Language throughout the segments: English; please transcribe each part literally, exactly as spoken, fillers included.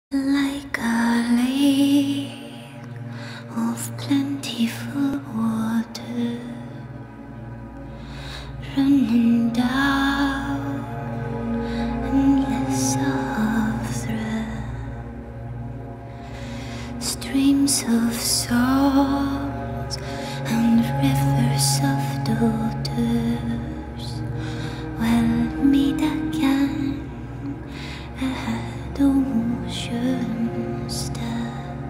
Like a lake of plentiful water running down, endless of thread, streams of songs and rivers of daughters will meet again at the ocean's depth.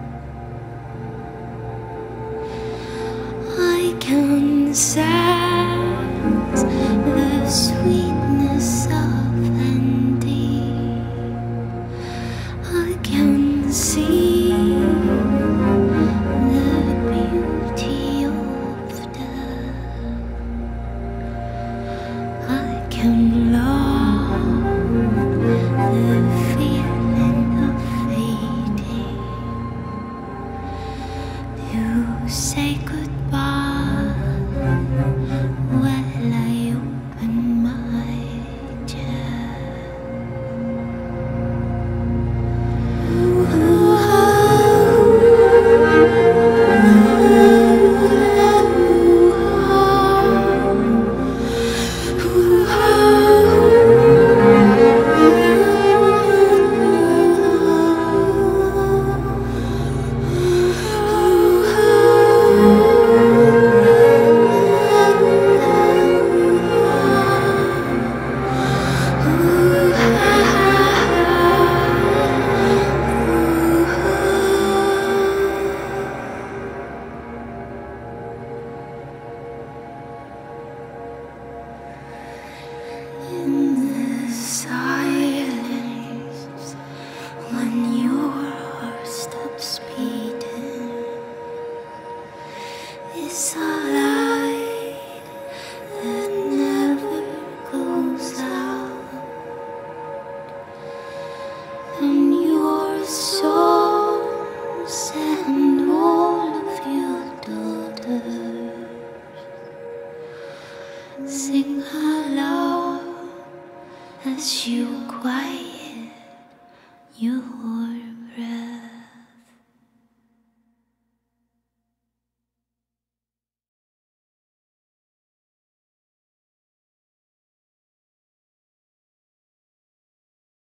I can sense the sweetness of ending. I can see the beauty of death. I can love the feeling of fading. You say goodbye while I open my chest. In the silence, when your heart stops beating, it's a light that never goes out, and your songs and all of your daughters sing aloud as you quiet